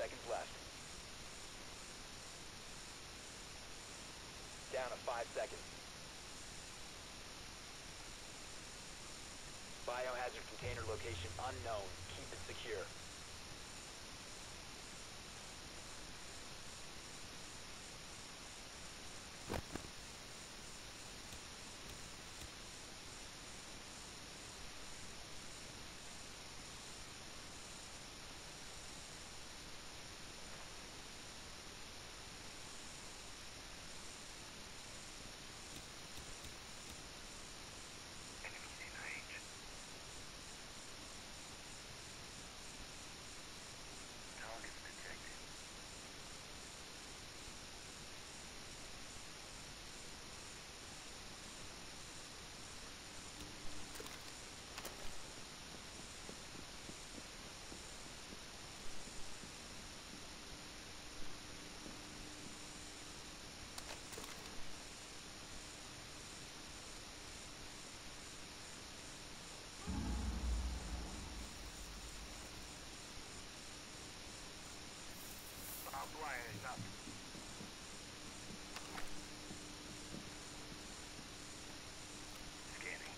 seconds left. Down to 5 seconds. Biohazard container location unknown. Keep it secure. Blast up. Scanning.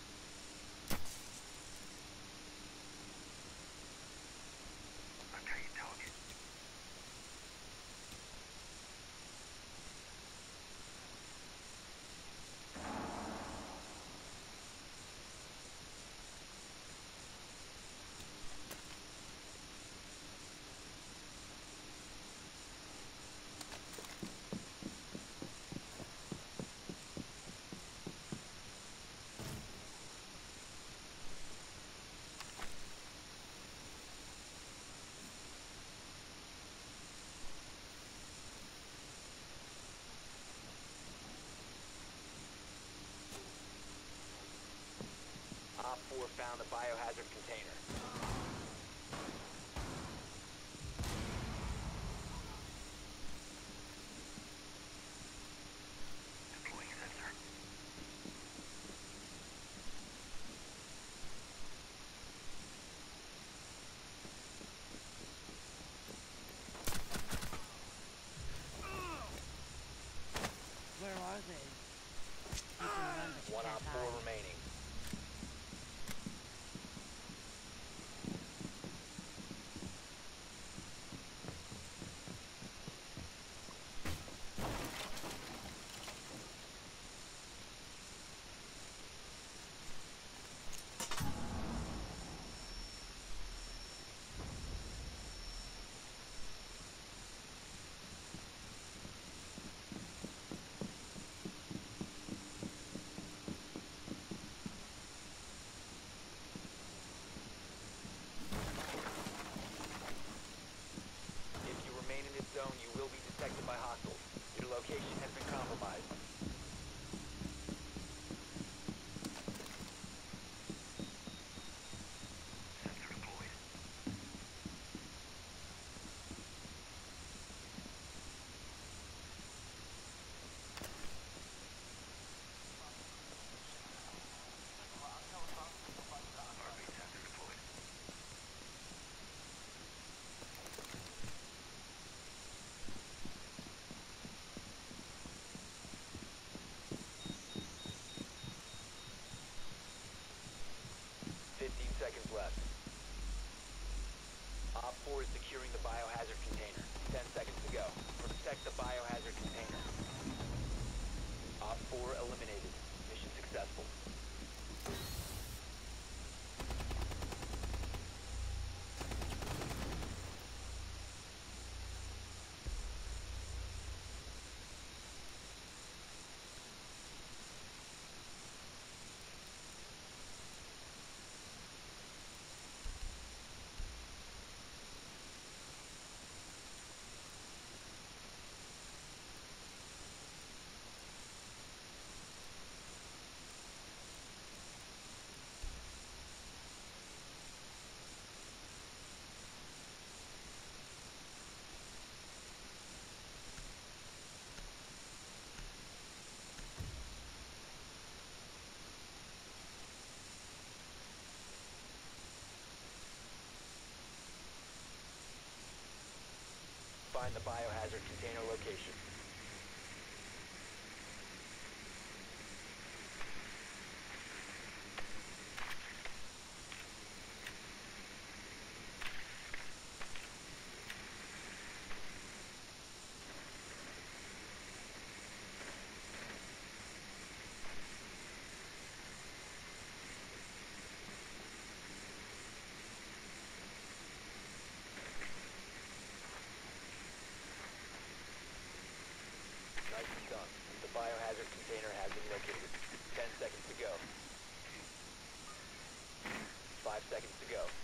Okay, target. Op 4 found the biohazard container. Deploying sensor. Where are they? You can run, but you One can't Op 4 hide. remaining. If you remain in this zone, you will be detected by hostiles. Your location has been compromised. Sensor deployed. Heartbeat sensor deployed. find the biohazard container location. Nicely done. The biohazard container has been located. 10 seconds to go. 5 seconds to go.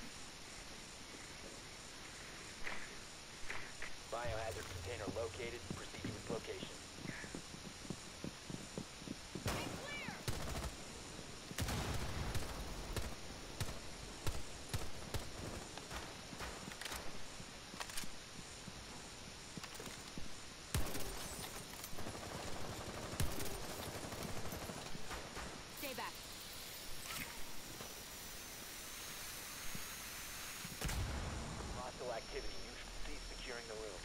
Biohazard container located. Proceed to its location. Stay back. Hostile activity. You should cease securing the room.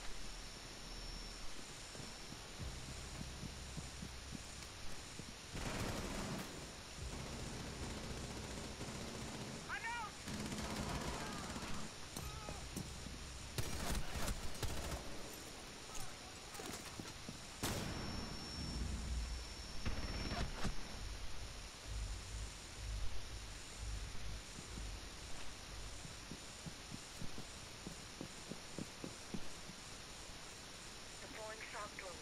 Deploying shock drone.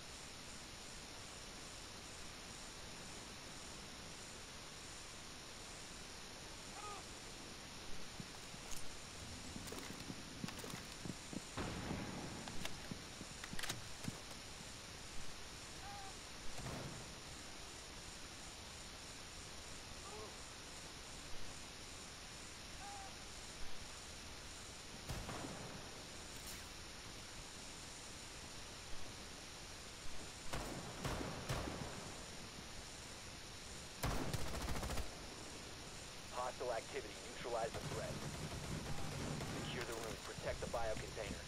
Hostile activity. Neutralize the threat. Secure the room. Protect the biocontainer.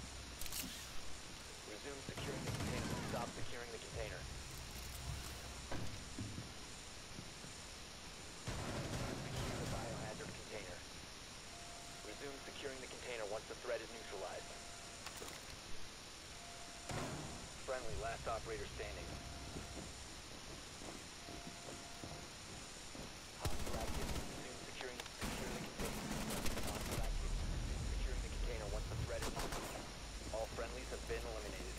Resume securing the container. Stop securing the container. Secure the biohazard container. Resume securing the container once the threat is neutralized. Friendly, last operator standing. Hostile activity. Resume secure the container. Hostile activity. Resume securing the container once the threat is neutralized. All friendlies have been eliminated.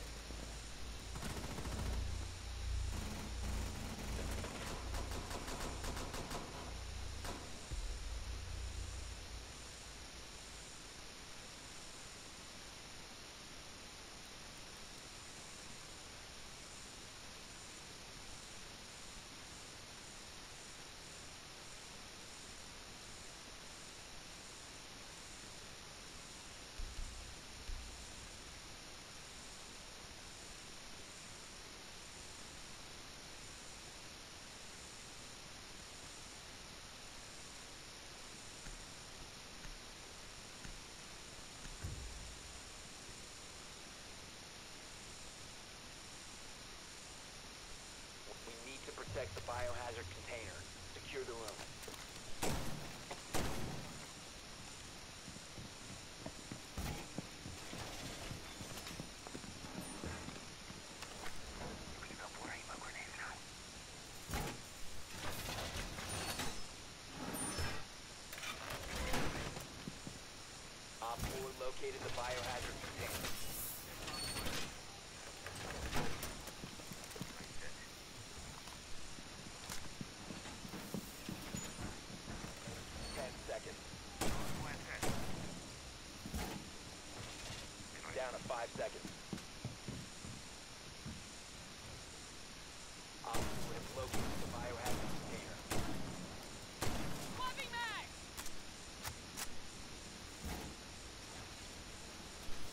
We need to protect the biohazard container. Secure the room. У тебя пора и магнезия. Op 4 located the biohazard container. Down to 5 seconds. Op 4 has located the biohazard container. Swapping mag!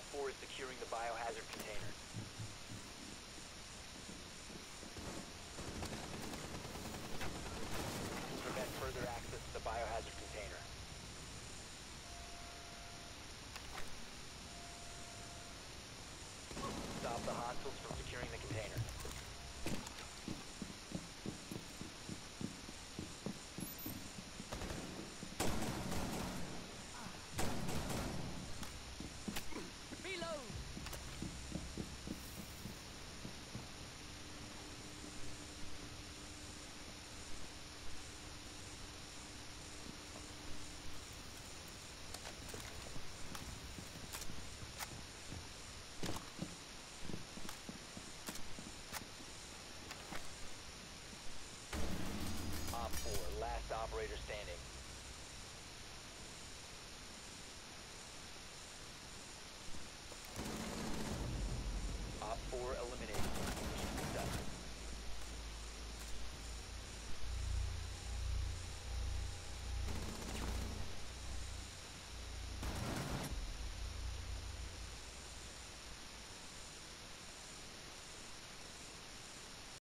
4 is securing the biohazard container. Prevent further access to the biohazard container. Stop the hostiles from securing the container. Reload! Op 4, last operator standing.